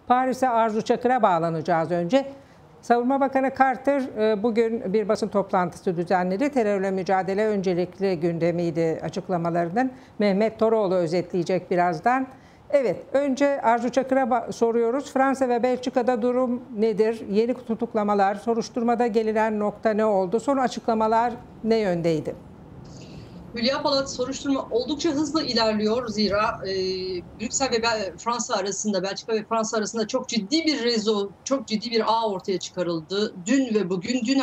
Paris'e Arzu Çakır'a bağlanacağız önce. Savunma Bakanı Carter bugün bir basın toplantısı düzenledi. Terörle mücadele öncelikli gündemiydi açıklamalarının. Mehmet Toroğlu özetleyecek birazdan. Evet, önce Arzu Çakır'a soruyoruz. Fransa ve Belçika'da durum nedir? Yeni tutuklamalar, soruşturmada gelinen nokta ne oldu? Son açıklamalar ne yöndeydi? Hülya Polat, soruşturma oldukça hızlı ilerliyor. Zira Brüksel ve Fransa arasında, Belçika ve Fransa arasında çok ciddi bir rezo, çok ciddi bir ağ ortaya çıkarıldı. Dün ve bugün, dün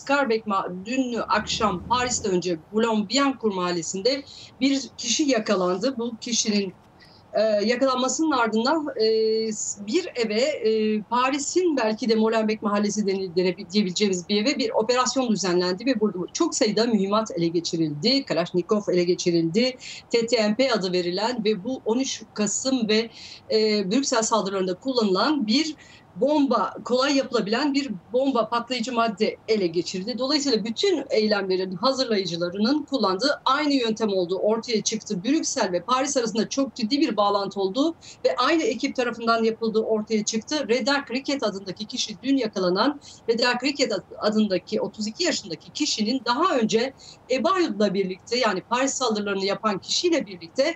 akşam Paris'te önce Boulogne-Billancourt mahallesinde bir kişi yakalandı. Bu kişinin yakalanmasının ardından bir eve, Paris'in belki de Molenbeek Mahallesi diyebileceğimiz bir eve bir operasyon düzenlendi ve burada çok sayıda mühimmat ele geçirildi. Kalashnikov ele geçirildi. TTMP adı verilen ve bu 13 Kasım ve Brüksel saldırılarında kullanılan bir bomba, kolay yapılabilen bir bomba, patlayıcı madde ele geçirildi. Dolayısıyla bütün eylemlerin hazırlayıcılarının kullandığı aynı yöntem olduğu ortaya çıktı. Brüksel ve Paris arasında çok ciddi bir bağlantı olduğu ve aynı ekip tarafından yapıldığı ortaya çıktı. Reda Kriket adındaki kişi, dün yakalanan Reda Kriket adındaki 32 yaşındaki kişinin daha önce Ebayoud'la birlikte, yani Paris saldırılarını yapan kişiyle birlikte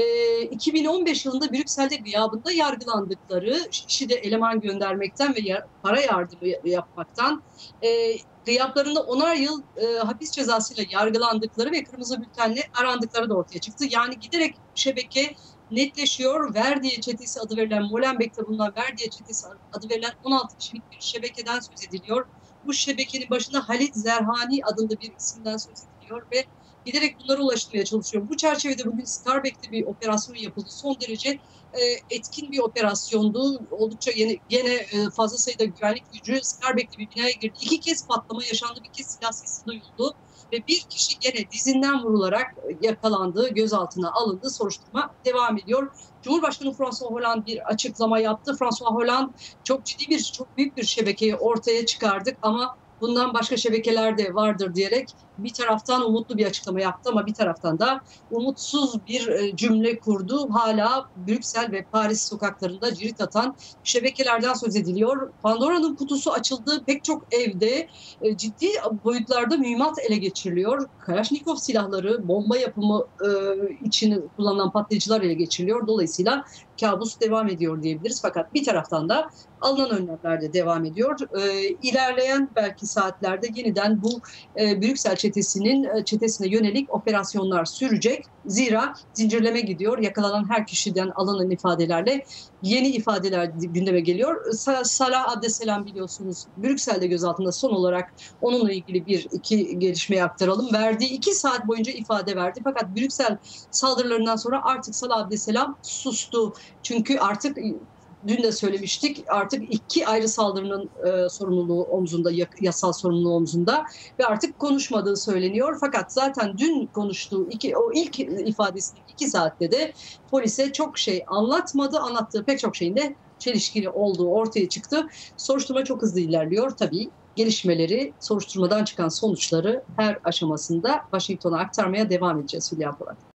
2015 yılında Brüksel'de gıyabında yargılandıkları, kişi de eleman göndermekten ve para yardımı yapmaktan, gıyaplarında 10'ar yıl hapis cezasıyla yargılandıkları ve kırmızı bültenle arandıkları da ortaya çıktı. Yani giderek şebeke netleşiyor. Verdiye çetesi adı verilen, Molenbeek'te bulunan Verdiye çetesi adı verilen 16 kişilik bir şebekeden söz ediliyor. Bu şebekenin başında Halit Zerhani adında bir isimden söz ediliyor ve giderek bunlara ulaştırmaya çalışıyor. Bu çerçevede bugün Scarbeck'te bir operasyon yapıldı. Son derece etkin bir operasyondu. Oldukça gene fazla sayıda güvenlik gücü Scarbeck'te bir binaya girdi. 2 kez patlama yaşandı, bir kez silah sesi duyuldu. Ve bir kişi gene dizinden vurularak yakalandı, gözaltına alındı. Soruşturma devam ediyor. Cumhurbaşkanı François Hollande bir açıklama yaptı. François Hollande çok büyük bir şebekeyi ortaya çıkardık ama bundan başka şebekeler de vardır diyerek bir taraftan umutlu bir açıklama yaptı ama bir taraftan da umutsuz bir cümle kurdu. Hala Brüksel ve Paris sokaklarında cirit atan şebekelerden söz ediliyor. Pandora'nın kutusu açıldı. Pek çok evde ciddi boyutlarda mühimmat ele geçiriliyor. Kalashnikov silahları, bomba yapımı için kullanılan patlayıcılar ele geçiriliyor. Dolayısıyla kabus devam ediyor diyebiliriz. Fakat bir taraftan da alınan önlemler de devam ediyor. İlerleyen belki saatlerde yeniden bu Brüksel çetesine yönelik operasyonlar sürecek. Zira zincirleme gidiyor. Yakalanan her kişiden alınan ifadelerle yeni ifadeler gündeme geliyor. Salah Abdesselam biliyorsunuz Brüksel'de gözaltında, son olarak onunla ilgili iki gelişmeyi aktaralım. Verdiği 2 saat boyunca ifade verdi. Fakat Brüksel saldırılarından sonra artık Salah Abdesselam sustu. Çünkü artık, dün de söylemiştik, artık 2 ayrı saldırının sorumluluğu omzunda, yasal sorumluluğu omzunda ve artık konuşmadığı söyleniyor. Fakat zaten dün konuştuğu o ilk ifadesindeki 2 saatte de polise çok şey anlatmadı. Anlattığı pek çok şeyin de çelişkili olduğu ortaya çıktı. Soruşturma çok hızlı ilerliyor. Tabii gelişmeleri, soruşturmadan çıkan sonuçları her aşamasında Washington'a aktarmaya devam edeceğiz Hülya Polat.